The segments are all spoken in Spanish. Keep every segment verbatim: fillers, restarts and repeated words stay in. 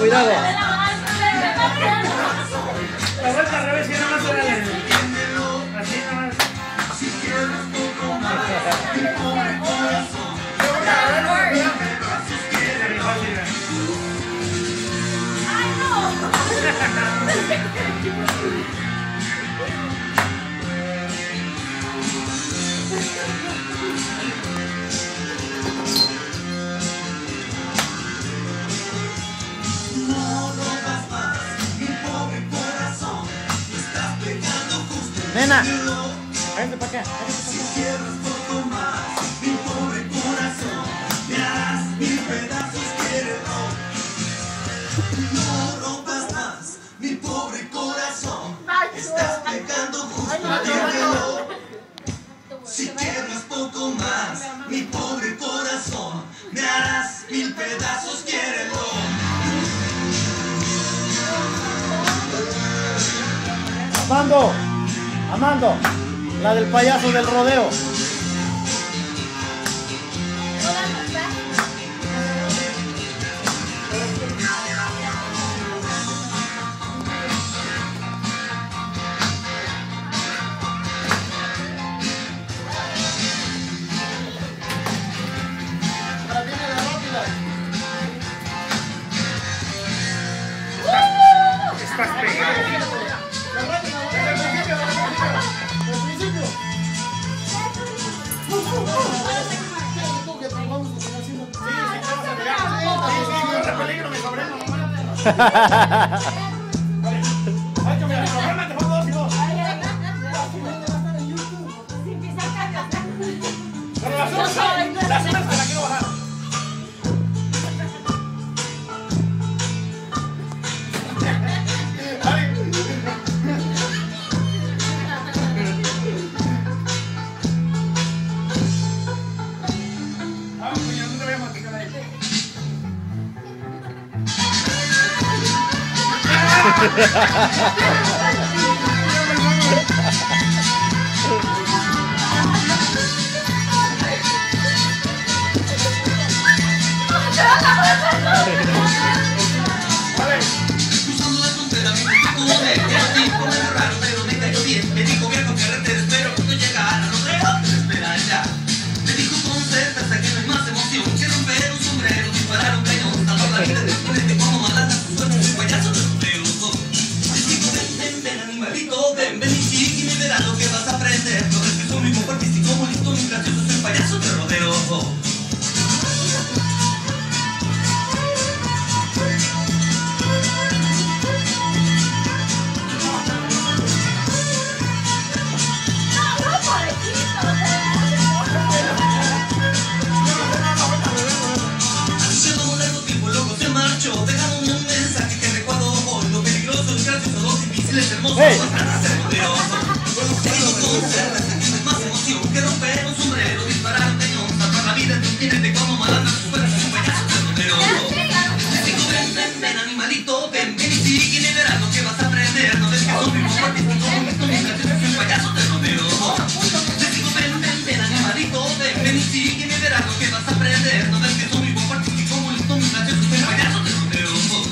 cuidado. La vuelta al revés y nada más era el... Así nada más. Nena, vente para acá. Si quieres poco más, mi pobre corazón, me harás mil pedazos, quiérelo. No rompas más, mi pobre corazón, estás pecando justo, quiérelo. Si quieres poco más, mi pobre corazón, me harás mil pedazos, quiérelo. Amando, Amando, la del payaso del rodeo. Estás pegado. Peligro, mi sobrino. Ay, que me la sobrina te pongo dos y dos. Pero las unas, las unas te la quiero bajar. Ah, coño, no te voy a masticar ahí. Cruzando la frontera, mi contigo de el tipo era raro, pero me cayó bien. Me dijo viejo que te espero cuando llegara, no creo que te espera ya. Me dijo con certeza que no hay más emoción que romper un sombrero, disparar un cañón, salvar la vida de frente como matar a sus sueños, un payaso de rodeo. Les digo ven, ven, ven animalito, ven, ven y sigue y me verás lo que vas a aprender. No es que soy muy poco artístico, muy listo, muy gracioso, soy payaso de rodeo. Hey. Más emoción que romper un sombrero, disparar un cañón, salvar la vida de un jinete como malandro, superar un payaso de rodeo. Les digo ven, ven, ven animalito, ven, ven y sigue y verás lo que vas a aprender. No ves que soy muy artístico, muy listo, muy gracioso, soy un payaso de rodeo. Les digo ven, ven, ven animalito, ven, ven y sigue y verás lo que vas a aprender. No ves que soy muy artístico, muy listo, muy gracioso, soy un payaso de rodeo.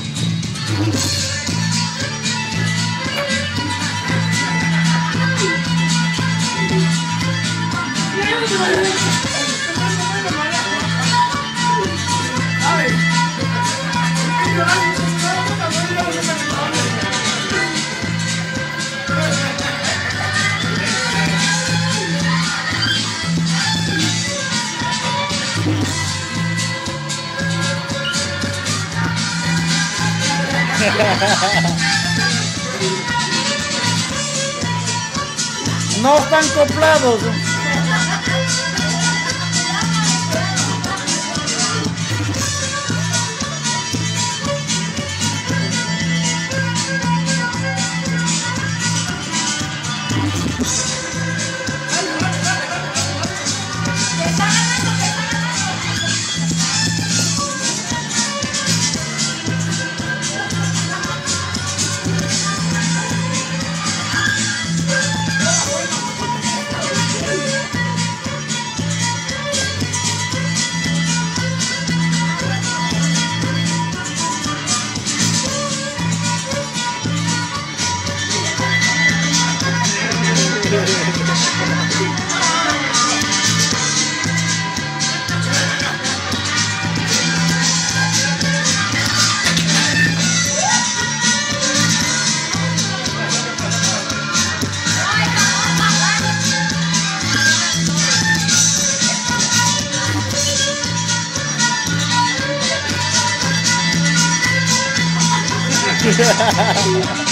No están acoplados. Bye.